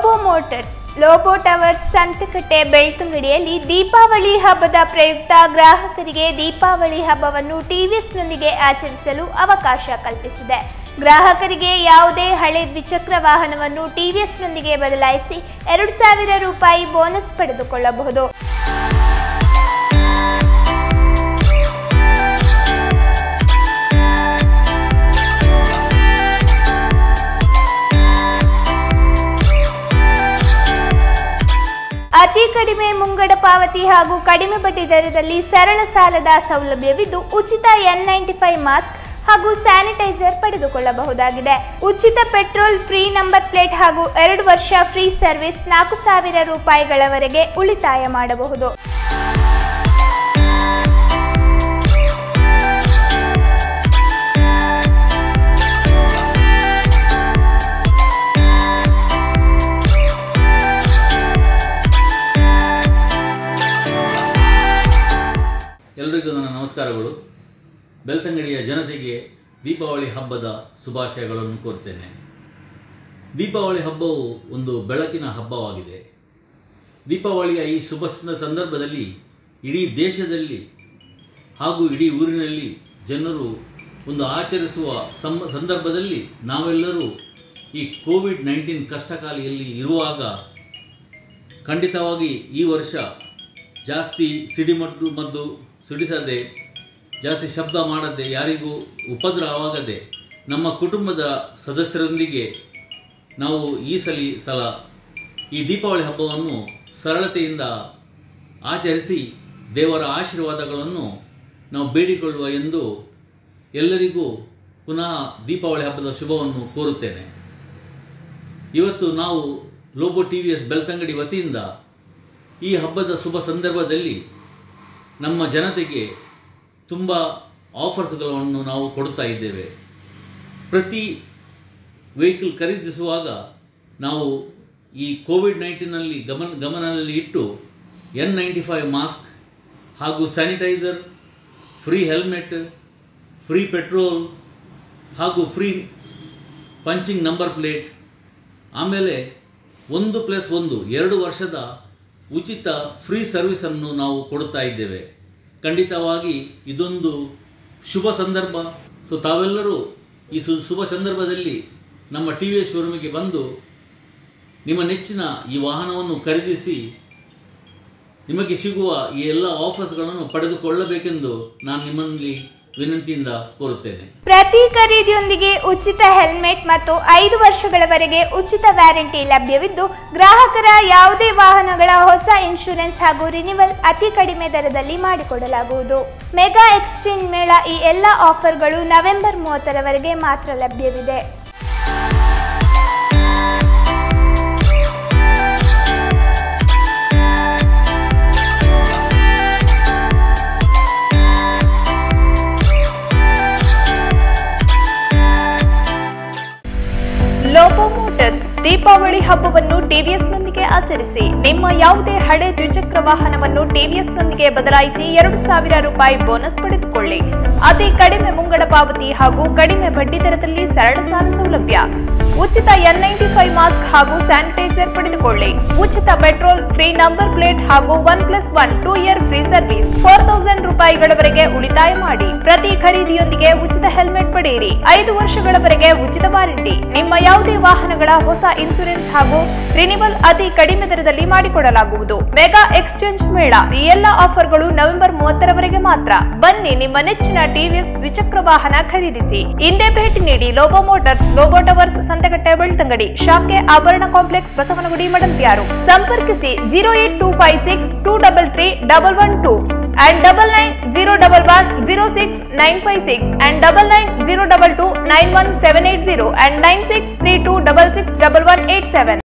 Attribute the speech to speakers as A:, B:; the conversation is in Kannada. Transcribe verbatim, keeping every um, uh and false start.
A: ಲೋಬೋ ಮೋಟರ್ಸ್ ಲೋಬೋ ಟವರ್ಸ್ ಸಂತಕಟ್ಟೆ ಬೆಳ್ತಂಗಡಿಯಲ್ಲಿ ದೀಪಾವಳಿ ಹಬ್ಬದ ಪ್ರಯುಕ್ತ ಗ್ರಾಹಕರಿಗೆ ದೀಪಾವಳಿ ಹಬ್ಬವನ್ನು ಟಿವಿಎಸ್ನೊಂದಿಗೆ ಆಚರಿಸಲು ಅವಕಾಶ ಕಲ್ಪಿಸಿದೆ. ಗ್ರಾಹಕರಿಗೆ ಯಾವುದೇ ಹಳೆ ದ್ವಿಚಕ್ರ ವಾಹನವನ್ನು ಟಿವಿಎಸ್ನೊಂದಿಗೆ ಬದಲಾಯಿಸಿ ಎರಡು ಸಾವಿರ ರೂಪಾಯಿ ಬೋನಸ್ ಪಡೆದುಕೊಳ್ಳಬಹುದು. ಅತಿ ಕಡಿಮೆ ಮುಂಗಡ ಪಾವತಿ ಹಾಗೂ ಕಡಿಮೆ ಬಡ್ಡಿ ದರದಲ್ಲಿ ಸರಳ ಸಾಲದ ಸೌಲಭ್ಯವಿದ್ದು ಉಚಿತ ಎನ್ ನೈಂಟಿ ಫೈವ್ ಮಾಸ್ಕ್ ಹಾಗೂ ಸ್ಯಾನಿಟೈಸರ್ ಪಡೆದುಕೊಳ್ಳಬಹುದಾಗಿದೆ. ಉಚಿತ ಪೆಟ್ರೋಲ್, ಫ್ರೀ ನಂಬರ್ ಪ್ಲೇಟ್ ಹಾಗೂ ಎರಡು ವರ್ಷ ಫ್ರೀ ಸರ್ವಿಸ್, ನಾಲ್ಕು ಸಾವಿರ ರೂಪಾಯಿಗಳವರೆಗೆ ಉಳಿತಾಯ ಮಾಡಬಹುದು.
B: ಎಲ್ಲರಿಗೂ ನನ್ನ ನಮಸ್ಕಾರಗಳು. ಬೆಳ್ತಂಗಡಿಯ ಜನತೆಗೆ ದೀಪಾವಳಿ ಹಬ್ಬದ ಶುಭಾಶಯಗಳನ್ನು ಕೋರ್ತೇನೆ. ದೀಪಾವಳಿ ಹಬ್ಬವು ಒಂದು ಬೆಳಕಿನ ಹಬ್ಬವಾಗಿದೆ. ದೀಪಾವಳಿಯ ಈ ಶುಭ ಸಂದರ್ಭದಲ್ಲಿ ಇಡೀ ದೇಶದಲ್ಲಿ ಹಾಗೂ ಇಡೀ ಊರಿನಲ್ಲಿ ಜನರು ಒಂದು ಆಚರಿಸುವ ಸಂ ಸಂದರ್ಭದಲ್ಲಿ ನಾವೆಲ್ಲರೂ ಈ ಕೋವಿಡ್ ನೈನ್ಟೀನ್ ಕಷ್ಟಕಾಲಿಯಲ್ಲಿ ಇರುವಾಗ ಖಂಡಿತವಾಗಿ ಈ ವರ್ಷ ಜಾಸ್ತಿ ಸಿಡಿಮದ್ದು ಮದ್ದು ಸಿಡಿಸದೆ, ಜಾಸ್ತಿ ಶಬ್ದ ಮಾಡದೆ, ಯಾರಿಗೂ ಉಪದ್ರವವಾಗದೆ ನಮ್ಮ ಕುಟುಂಬದ ಸದಸ್ಯರೊಂದಿಗೆ ನಾವು ಈ ಸಲ ಸಲ ಈ ದೀಪಾವಳಿ ಹಬ್ಬವನ್ನು ಸರಳತೆಯಿಂದ ಆಚರಿಸಿ ದೇವರ ಆಶೀರ್ವಾದಗಳನ್ನು ನಾವು ಬೇಡಿಕೊಳ್ಳುವ ಎಂದು ಎಲ್ಲರಿಗೂ ಪುನಃ ದೀಪಾವಳಿ ಹಬ್ಬದ ಶುಭವನ್ನು ಕೋರುತ್ತೇನೆ. ಇವತ್ತು ನಾವು Lobo T V S Belthangady ವತಿಯಿಂದ ಈ ಹಬ್ಬದ ಶುಭ ಸಂದರ್ಭದಲ್ಲಿ ನಮ್ಮ ಜನತೆಗೆ ತುಂಬ ಆಫರ್ಸ್ಗಳನ್ನು ನಾವು ಕೊಡ್ತಾ ಇದ್ದೇವೆ. ಪ್ರತಿ ವೆಹಿಕಲ್ ಖರೀದಿಸುವಾಗ ನಾವು ಈ ಕೋವಿಡ್ ನೈನ್ಟೀನಲ್ಲಿ ಗಮನ ಗಮನದಲ್ಲಿ ಇಟ್ಟು ಎನ್ ನೈಂಟಿ ಫೈವ್ ಮಾಸ್ಕ್ ಹಾಗೂ sanitiser, free helmet, free petrol ಹಾಗೂ ಫ್ರೀ ಪಂಚಿಂಗ್ ನಂಬರ್ ಪ್ಲೇಟ್, ಆಮೇಲೆ ಒಂದು ಪ್ಲಸ್ ಒಂದು ಎರಡು ವರ್ಷದ ಉಚಿತ ಫ್ರೀ ಸರ್ವಿಸನ್ನು ನಾವು ಕೊಡುತ್ತಾ ಇದ್ದೇವೆ. ಖಂಡಿತವಾಗಿ ಇದೊಂದು ಶುಭ ಸಂದರ್ಭ. ಸೊ ತಾವೆಲ್ಲರೂ ಈ ಸು ಶುಭ ಸಂದರ್ಭದಲ್ಲಿ ನಮ್ಮ ಟಿ ವಿ ಎಸ್ ಶೋರೂಮಿಗೆ ಬಂದು ನಿಮ್ಮ ನೆಚ್ಚಿನ ಈ ವಾಹನವನ್ನು ಖರೀದಿಸಿ ನಿಮಗೆ ಸಿಗುವ ಈ ಎಲ್ಲ ಆಫರ್ಸ್ಗಳನ್ನು ಪಡೆದುಕೊಳ್ಳಬೇಕೆಂದು ನಾನು ನಿಮ್ಮಲ್ಲಿ ವಿನಂತಿಯಿಂದ ಕೋರುತ್ತೇನೆ.
A: ಪ್ರತಿ ಖರೀದಿಯೊಂದಿಗೆ ಉಚಿತ ಹೆಲ್ಮೆಟ್ ಮತ್ತು ಐದು ವರ್ಷಗಳವರೆಗೆ ಉಚಿತ ವ್ಯಾರಂಟಿ ಲಭ್ಯವಿದ್ದು, ಗ್ರಾಹಕರ ಯಾವುದೇ ವಾಹನಗಳ ಹೊಸ ಇನ್ಶೂರೆನ್ಸ್ ಹಾಗೂ ರಿನಿವಲ್ ಅತಿ ಕಡಿಮೆ ದರದಲ್ಲಿ ಮಾಡಿಕೊಡಲಾಗುವುದು. ಮೆಗಾ ಎಕ್ಸ್ಚೇಂಜ್ ಮೇಳ ಈ ಎಲ್ಲ ಆಫರ್ಗಳು ನವೆಂಬರ್ ಮೂವತ್ತರವರೆಗೆ ಮಾತ್ರ ಲಭ್ಯವಿದೆ. ಲೋಬೋ ಮೋಟರ್ಸ್ ದೀಪಾವಳಿ ಹಬ್ಬವನ್ನು ಟಿವಿಎಸ್ನೊಂದಿಗೆ ಆಚರಿಸಿ. ನಿಮ್ಮ ಯಾವುದೇ ಹಳೆ ದ್ವಿಚಕ್ರ ವಾಹನವನ್ನು ಟಿವಿಎಸ್ನೊಂದಿಗೆ ಬದಲಾಯಿಸಿ ಎರಡು ಸಾವಿರ ರೂಪಾಯಿ ಬೋನಸ್ ಪಡೆದುಕೊಳ್ಳಿ. ಅತಿ ಕಡಿಮೆ ಮುಂಗಡ ಪಾವತಿ ಹಾಗೂ ಕಡಿಮೆ ಬಡ್ಡಿ ದರದಲ್ಲಿ ಸರಳ ಸಾಲ ಸೌಲಭ್ಯ, ಉಚಿತ ಎನ್ ನೈಂಟಿ ಫೈವ್ ಮಾಸ್ಕ್ ಹಾಗೂ ಸ್ಯಾನಿಟೈಸರ್ ಪಡೆದುಕೊಳ್ಳಿ. ಉಚಿತ ಪೆಟ್ರೋಲ್, ಫ್ರೀ ನಂಬರ್ ಪ್ಲೇಟ್ ಹಾಗೂ one plus one two year free service, four thousand ರೂಪಾಯಿಗಳವರೆಗೆ ಉಳಿತಾಯ ಮಾಡಿ. ಪ್ರತಿ ಖರೀದಿಯೊಂದಿಗೆ ಉಚಿತ ಹೆಲ್ಮೆಟ್ ಪಡೆಯಿರಿ. ಐದು ವರ್ಷಗಳವರೆಗೆ ಉಚಿತ ವಾರಂಟಿ. ನಿಮ್ಮ ಯಾವುದೇ ವಾಹನಗಳ ಹೊಸ ಇನ್ಶೂರೆನ್ಸ್ ಹಾಗೂ ರಿನಿವಲ್ ಅತಿ ಕಡಿಮೆ ದರದಲ್ಲಿ ಮಾಡಿಕೊಡಲಾಗುವುದು. ಮೆಗಾ ಎಕ್ಸ್ಚೇಂಜ್ ಮೇಳ ಈ ಎಲ್ಲ ಆಫರ್ಗಳು ನವೆಂಬರ್ ಮೂವತ್ತರವರೆಗೆ ಮಾತ್ರ. ಬನ್ನಿ, ನಿಮ್ಮ ನೆಚ್ಚಿನ ಟಿವಿಎಸ್ ದ್ವಿಚಕ್ರ ವಾಹನ ಖರೀದಿಸಿ. ಹಿಂದೆ ಭೇಟಿ ನೀಡಿ. ಲೋಬೋ ಮೋಟರ್ಸ್, ಲೋಬೋ ಟವರ್ಸ್, ಸಂತಕಟ್ಟೆ ಬೆಳ್ತಂಗಡಿ, ಶಾಖೆ ಆಭರಣ ಕಾಂಪ್ಲೆಕ್ಸ್, ಬಸವನಗುಡಿ, ಮಡಂತ್ಯಾರು. ಸಂಪರ್ಕಿಸಿ zero eight two five six two double three double one two and double nine zero double one zero six nine five six and double nine zero double two nine one seven eight zero and nine six three two double six double one eight seven.